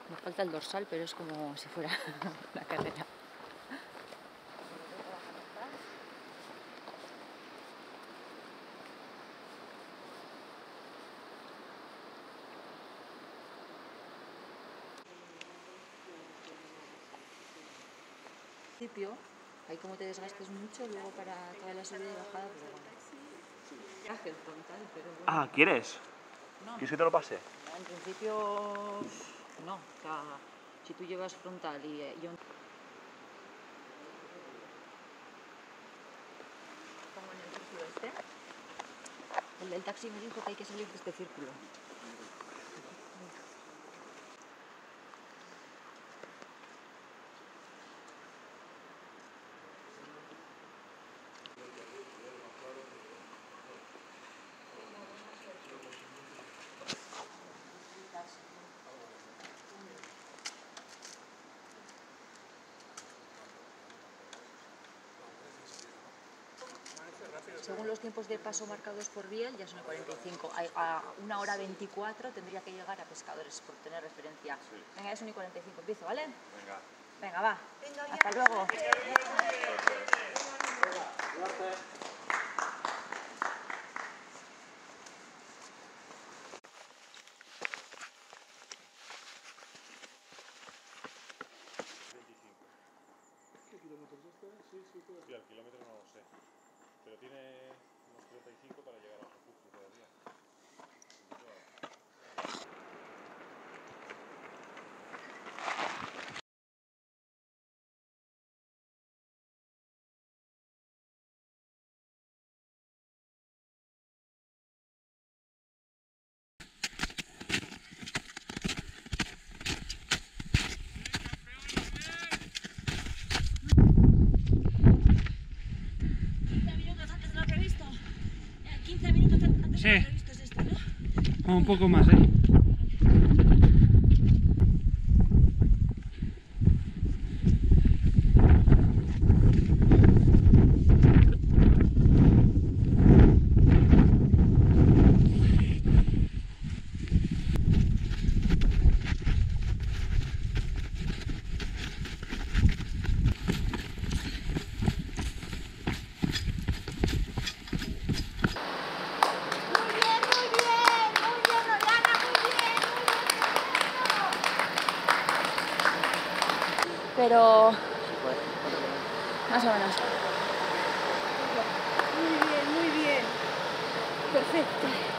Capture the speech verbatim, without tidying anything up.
Me falta el dorsal, pero es como si fuera una carrera. Ahí como te desgastes mucho, luego para toda la subida y bajada, pero bueno. Viaje el frontal, pero bueno. Ah, ¿quieres? No. ¿Quieres que te lo pase? En principio, no. O sea, si tú llevas frontal y eh, yo... Como en el círculo este. El del taxi me dijo que hay que salir de este círculo. Según los tiempos de paso marcados por Biel, ya son el cuarenta y cinco. A una hora veinticuatro tendría que llegar a Pescadores, por tener referencia. Sí. Venga, es un y cuarenta y cinco. Empiezo, ¿vale? Venga. Venga, va. Hasta luego. ¿Qué kilómetros es este? Sí, sí, puede ser. Sí, al kilómetro no lo sé. Pero tiene unos treinta y cinco para llegar al refugio todavía. quince minutos antes de lo Sí. previsto es esto, ¿no? Un poco más, ¿eh? Pero... más o menos. Muy bien, muy bien. Perfecto.